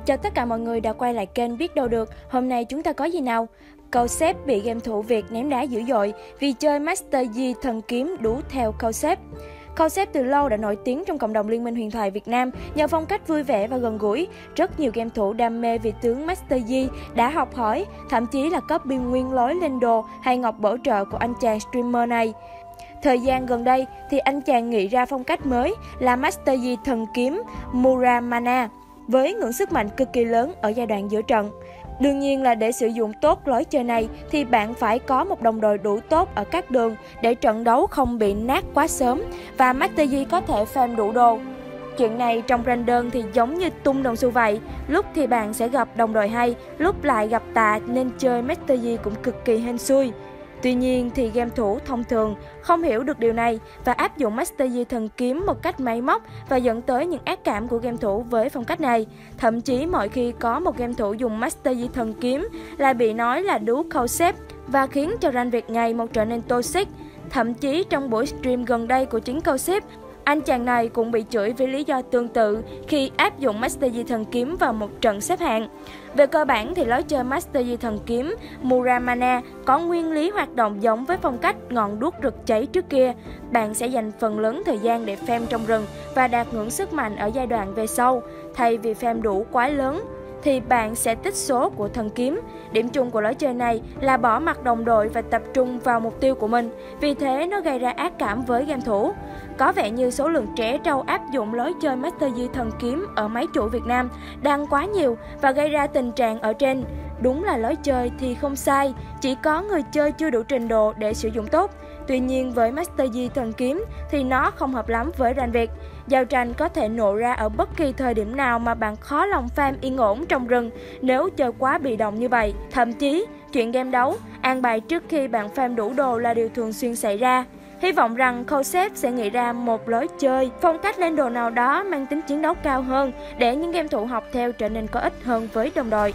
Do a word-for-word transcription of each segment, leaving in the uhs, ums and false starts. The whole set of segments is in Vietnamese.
Chào tất cả mọi người đã quay lại kênh Biết Đâu Được. Hôm nay chúng ta có gì nào? Cowsep bị game thủ Việt ném đá dữ dội vì chơi Master Yi thần kiếm đú theo Cowsep. Cowsep từ lâu đã nổi tiếng trong cộng đồng Liên minh huyền thoại Việt Nam nhờ phong cách vui vẻ và gần gũi. Rất nhiều game thủ đam mê vị tướng Master Yi đã học hỏi, thậm chí là copy nguyên lối lên đồ hay ngọc bổ trợ của anh chàng streamer này. Thời gian gần đây thì anh chàng nghĩ ra phong cách mới là Master Yi thần kiếm Muramana với ngưỡng sức mạnh cực kỳ lớn ở giai đoạn giữa trận. Đương nhiên là để sử dụng tốt lối chơi này thì bạn phải có một đồng đội đủ tốt ở các đường để trận đấu không bị nát quá sớm và Master Yi có thể farm đủ đồ. Chuyện này trong rank đơn thì giống như tung đồng xu vậy, lúc thì bạn sẽ gặp đồng đội hay, lúc lại gặp tà nên chơi Master Yi cũng cực kỳ hên xui. Tuy nhiên thì game thủ thông thường không hiểu được điều này và áp dụng Master Yi thần kiếm một cách máy móc và dẫn tới những ác cảm của game thủ với phong cách này. Thậm chí mỗi khi có một game thủ dùng Master Yi thần kiếm lại bị nói là đú Cowsep và khiến cho rank Việt ngày một trở nên toxic. Thậm chí trong buổi stream gần đây của chính Cowsep, anh chàng này cũng bị chửi với lý do tương tự khi áp dụng Master Yi thần kiếm vào một trận xếp hạng. Về cơ bản thì lối chơi Master Yi thần kiếm Muramana có nguyên lý hoạt động giống với phong cách ngọn đuốc rực cháy trước kia. Bạn sẽ dành phần lớn thời gian để farm trong rừng và đạt ngưỡng sức mạnh ở giai đoạn về sau. Thay vì farm đủ quái lớn thì bạn sẽ tích số của thần kiếm. Điểm chung của lối chơi này là bỏ mặc đồng đội và tập trung vào mục tiêu của mình. Vì thế nó gây ra ác cảm với game thủ. Có vẻ như số lượng trẻ trâu áp dụng lối chơi Master Yi thần kiếm ở máy chủ Việt Nam đang quá nhiều và gây ra tình trạng ở trên. Đúng là lối chơi thì không sai, chỉ có người chơi chưa đủ trình độ để sử dụng tốt. Tuy nhiên với Master Yi thần kiếm thì nó không hợp lắm với rank Việt. Giao tranh có thể nổ ra ở bất kỳ thời điểm nào mà bạn khó lòng farm yên ổn trong rừng nếu chơi quá bị động như vậy. Thậm chí, chuyện game đấu, an bài trước khi bạn farm đủ đồ là điều thường xuyên xảy ra. Hy vọng rằng Cowsep sẽ nghĩ ra một lối chơi, phong cách lên đồ nào đó mang tính chiến đấu cao hơn để những game thủ học theo trở nên có ích hơn với đồng đội.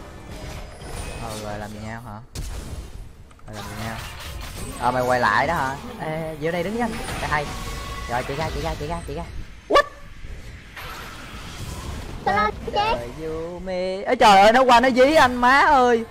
Ờ rồi làm gì nhau hả? Rồi làm gì nhau? Ờ mày quay lại đó hả? Ê, vô đây đứng với anh. Cái hay. Rồi chị ra, chị ra, chị ra, chị ra. What? Trời Yumi. Ê trời ơi nó qua nó dí anh má ơi.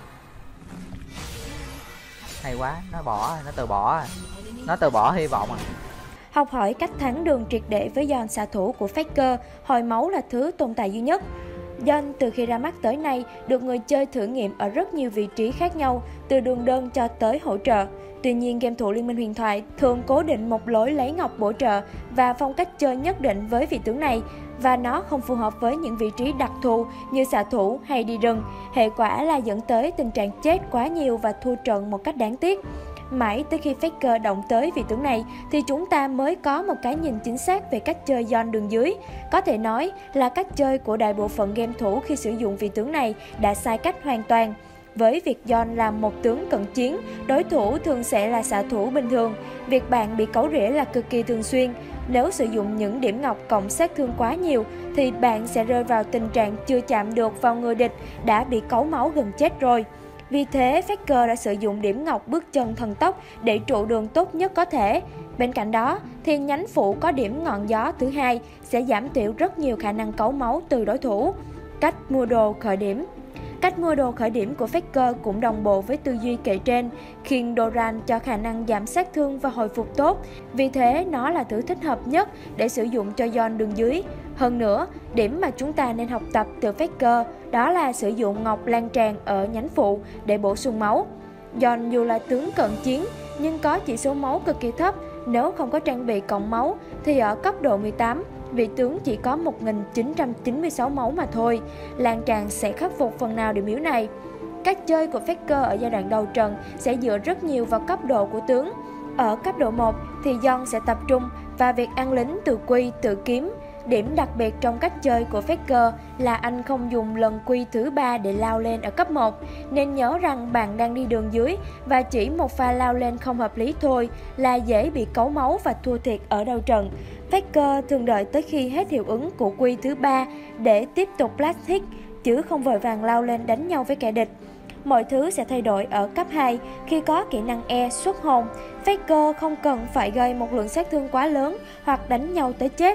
Hay quá, nó bỏ, nó từ bỏ. Nó từ bỏ hy vọng à. Học hỏi cách thắng đường triệt để với Yon xạ thủ của Faker, hồi máu là thứ tồn tại duy nhất. Yon từ khi ra mắt tới nay được người chơi thử nghiệm ở rất nhiều vị trí khác nhau, từ đường đơn cho tới hỗ trợ. Tuy nhiên, game thủ Liên minh huyền thoại thường cố định một lối lấy ngọc bổ trợ và phong cách chơi nhất định với vị tướng này, và nó không phù hợp với những vị trí đặc thù như xạ thủ hay đi rừng. Hệ quả là dẫn tới tình trạng chết quá nhiều và thua trận một cách đáng tiếc. Mãi tới khi Faker động tới vị tướng này thì chúng ta mới có một cái nhìn chính xác về cách chơi Yon đường dưới. Có thể nói là cách chơi của đại bộ phận game thủ khi sử dụng vị tướng này đã sai cách hoàn toàn. Với việc Yon là một tướng cận chiến, đối thủ thường sẽ là xạ thủ bình thường. Việc bạn bị cấu rỉa là cực kỳ thường xuyên. Nếu sử dụng những điểm ngọc cộng sát thương quá nhiều thì bạn sẽ rơi vào tình trạng chưa chạm được vào người địch đã bị cấu máu gần chết rồi. Vì thế, Faker đã sử dụng điểm ngọc bước chân thần tốc để trụ đường tốt nhất có thể. Bên cạnh đó, thì nhánh phụ có điểm ngọn gió thứ hai sẽ giảm thiểu rất nhiều khả năng cấu máu từ đối thủ. Cách mua đồ khởi điểm. Cách mua đồ khởi điểm của Faker cũng đồng bộ với tư duy kể trên, khiến đồ rank cho khả năng giảm sát thương và hồi phục tốt. Vì thế, nó là thứ thích hợp nhất để sử dụng cho Yon đường dưới. Hơn nữa, điểm mà chúng ta nên học tập từ Faker đó là sử dụng ngọc lan tràn ở nhánh phụ để bổ sung máu. Yon dù là tướng cận chiến nhưng có chỉ số máu cực kỳ thấp, nếu không có trang bị cộng máu thì ở cấp độ mười tám, vị tướng chỉ có một nghìn chín trăm chín mươi sáu máu mà thôi. Lan tràn sẽ khắc phục phần nào điểm yếu này. Cách chơi của Faker ở giai đoạn đầu trận sẽ dựa rất nhiều vào cấp độ của tướng. Ở cấp độ một thì Yon sẽ tập trung vào việc ăn lính tự quy, tự kiếm. Điểm đặc biệt trong cách chơi của Faker là anh không dùng lần quy thứ ba để lao lên ở cấp một, nên nhớ rằng bạn đang đi đường dưới và chỉ một pha lao lên không hợp lý thôi là dễ bị cấu máu và thua thiệt ở đầu trận. Faker thường đợi tới khi hết hiệu ứng của quy thứ ba để tiếp tục blast hit, chứ không vội vàng lao lên đánh nhau với kẻ địch. Mọi thứ sẽ thay đổi ở cấp hai khi có kỹ năng E xuất hồn. Faker không cần phải gây một lượng sát thương quá lớn hoặc đánh nhau tới chết.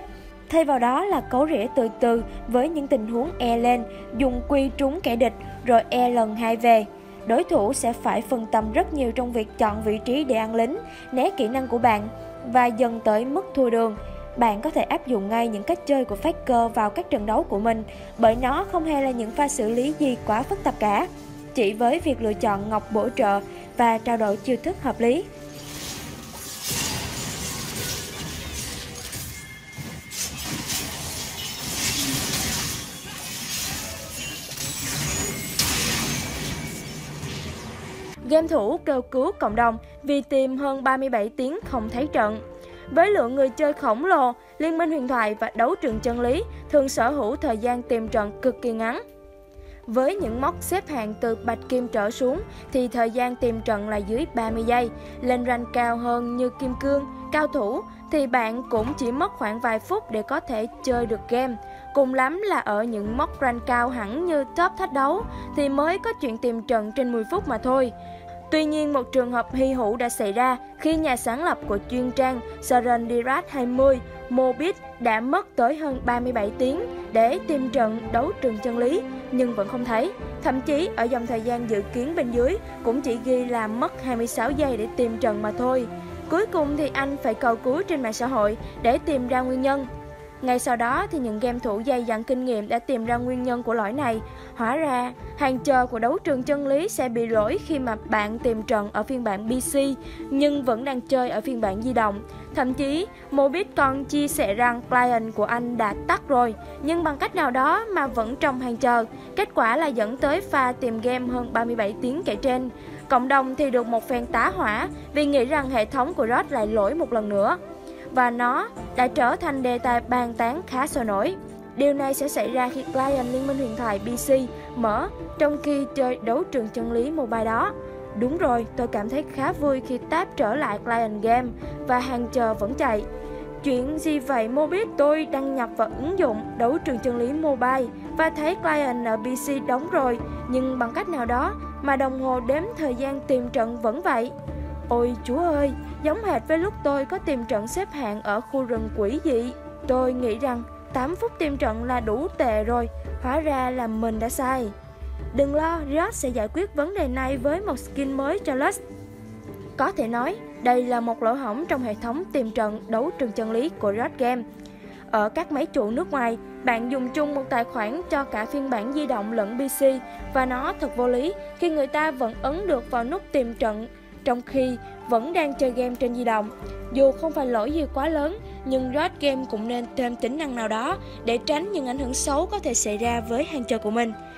Thay vào đó là cấu rỉa từ từ với những tình huống E lên, dùng quy trúng kẻ địch rồi E lần hai về. Đối thủ sẽ phải phân tâm rất nhiều trong việc chọn vị trí để ăn lính, né kỹ năng của bạn và dần tới mức thua đường. Bạn có thể áp dụng ngay những cách chơi của Faker vào các trận đấu của mình, bởi nó không hề là những pha xử lý gì quá phức tạp cả, chỉ với việc lựa chọn ngọc bổ trợ và trao đổi chiêu thức hợp lý. Game thủ kêu cứu cộng đồng vì tìm hơn ba mươi bảy tiếng không thấy trận. Với lượng người chơi khổng lồ, Liên minh huyền thoại và đấu trường chân lý thường sở hữu thời gian tìm trận cực kỳ ngắn. Với những mốc xếp hạng từ bạch kim trở xuống thì thời gian tìm trận là dưới ba mươi giây. Lên rank cao hơn như kim cương, cao thủ thì bạn cũng chỉ mất khoảng vài phút để có thể chơi được game. Cùng lắm là ở những mốc rank cao hẳn như top thách đấu thì mới có chuyện tìm trận trên mười phút mà thôi. Tuy nhiên, một trường hợp hy hữu đã xảy ra khi nhà sáng lập của chuyên trang Sarandirat hai mươi, Mobit đã mất tới hơn ba mươi bảy tiếng để tìm trận đấu trường chân lý nhưng vẫn không thấy. Thậm chí ở dòng thời gian dự kiến bên dưới cũng chỉ ghi là mất hai mươi sáu giây để tìm trận mà thôi. Cuối cùng thì anh phải cầu cứu trên mạng xã hội để tìm ra nguyên nhân. Ngay sau đó thì những game thủ dày dặn kinh nghiệm đã tìm ra nguyên nhân của lỗi này. Hóa ra, hàng chờ của đấu trường chân lý sẽ bị lỗi khi mà bạn tìm trận ở phiên bản pê xê nhưng vẫn đang chơi ở phiên bản di động. Thậm chí, Mobit còn chia sẻ rằng client của anh đã tắt rồi, nhưng bằng cách nào đó mà vẫn trong hàng chờ. Kết quả là dẫn tới pha tìm game hơn ba mươi bảy tiếng kể trên. Cộng đồng thì được một phen tá hỏa vì nghĩ rằng hệ thống của Riot lại lỗi một lần nữa. Và nó đã trở thành đề tài bàn tán khá sôi nổi. Điều này sẽ xảy ra khi client Liên minh huyền thoại pê xê mở trong khi chơi đấu trường chân lý mobile đó. Đúng rồi, tôi cảm thấy khá vui khi tab trở lại client game và hàng chờ vẫn chạy. Chuyện gì vậy Mobit? Tôi đăng nhập vào ứng dụng đấu trường chân lý mobile và thấy client ở pê xê đóng rồi, nhưng bằng cách nào đó mà đồng hồ đếm thời gian tìm trận vẫn vậy. Ôi chúa ơi, giống hệt với lúc tôi có tìm trận xếp hạng ở khu rừng quỷ dị. Tôi nghĩ rằng tám phút tìm trận là đủ tệ rồi, hóa ra là mình đã sai. Đừng lo, Riot sẽ giải quyết vấn đề này với một skin mới cho Lux. Có thể nói, đây là một lỗ hổng trong hệ thống tìm trận đấu trường chân lý của Riot Game. Ở các máy chủ nước ngoài, bạn dùng chung một tài khoản cho cả phiên bản di động lẫn pê xê và nó thật vô lý khi người ta vẫn ấn được vào nút tìm trận trong khi vẫn đang chơi game trên di động. Dù không phải lỗi gì quá lớn, nhưng Riot Game cũng nên thêm tính năng nào đó để tránh những ảnh hưởng xấu có thể xảy ra với hàng chơi của mình.